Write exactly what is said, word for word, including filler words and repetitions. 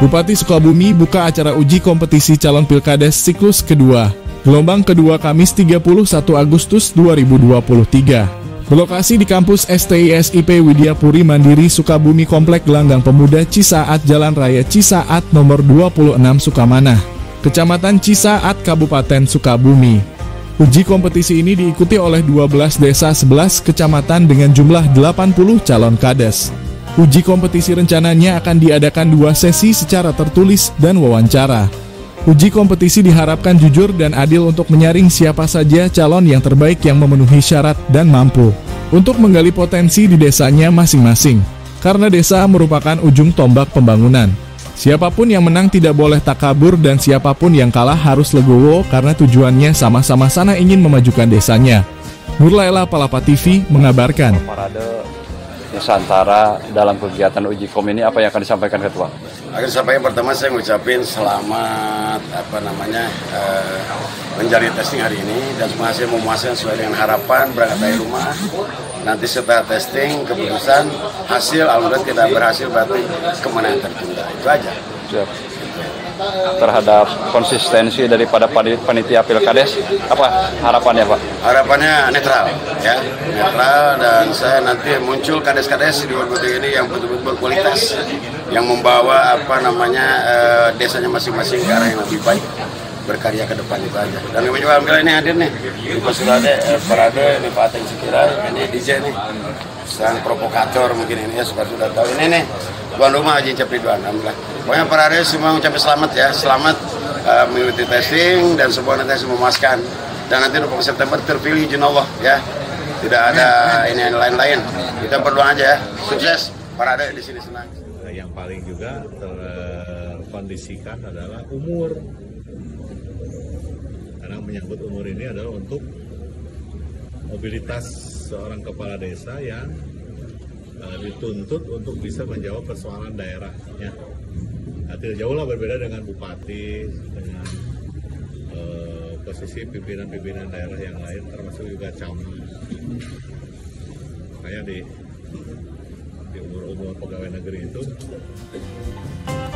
Bupati Sukabumi buka acara uji kompetisi calon Pilkades siklus kedua. Gelombang kedua Kamis tiga puluh satu Agustus dua ribu dua puluh tiga. Berlokasi di kampus S T I S I P Widyapuri Mandiri Sukabumi Komplek Gelanggang Pemuda Cisaat Jalan Raya Cisaat nomor dua puluh enam Sukamanah, Kecamatan Cisaat, Kabupaten Sukabumi. Uji kompetisi ini diikuti oleh dua belas desa sebelas kecamatan dengan jumlah delapan puluh calon kades. Uji kompetisi rencananya akan diadakan dua sesi secara tertulis dan wawancara. Uji kompetisi diharapkan jujur dan adil untuk menyaring siapa saja calon yang terbaik yang memenuhi syarat dan mampu untuk menggali potensi di desanya masing-masing. Karena desa merupakan ujung tombak pembangunan. Siapapun yang menang tidak boleh takabur dan siapapun yang kalah harus legowo karena tujuannya sama-sama sana ingin memajukan desanya. Nurlaila Palapa T V mengabarkan. Nusantara dalam kegiatan uji kom ini apa yang akan disampaikan Ketua? Akan disampaikan pertama saya ngucapin selamat apa namanya uh, menjalani testing hari ini dan semua hasil memuaskan sesuai dengan harapan berangkat dari rumah. Nanti setelah testing keputusan hasil alhamdulillah tidak berhasil berarti kemenangan tertunda. Itu aja. Siap. Terhadap konsistensi daripada panitia Pilkades, apa harapannya Pak? Harapannya netral, ya netral dan saya nanti muncul kades-kades di dua ribu dua puluh tiga ini yang betul-betul berkualitas, yang membawa apa namanya uh, desanya masing-masing ke arah yang lebih baik, berkarya ke depan itu aja. Dan kami juga alhamdulillah ini hadir nih, di Pasurade, eh, Parade, ini Pak Ateng Sekira, ini D J nih, sang provokator mungkin ini ya sudah sudah tahu ini nih. Tuan rumah Haji Cap Ridwan, alhamdulillah. Pokoknya para hari semua mengucapkan selamat ya, selamat uh, mengikuti testing dan semua nanti memuaskan. Dan nanti dua puluh September terpilih izin Allah ya, tidak ada ini yang lain-lain. Kita berdoa aja ya, sukses. Para hari di sini senang. Yang paling juga terkondisikan adalah umur, karena menyangkut umur ini adalah untuk mobilitas seorang kepala desa yang dituntut untuk bisa menjawab persoalan daerahnya. Nah, tidak jauhlah berbeda dengan bupati, dengan uh, posisi pimpinan-pimpinan daerah yang lain, termasuk juga camat. Makanya di, di umur-umur pegawai negeri itu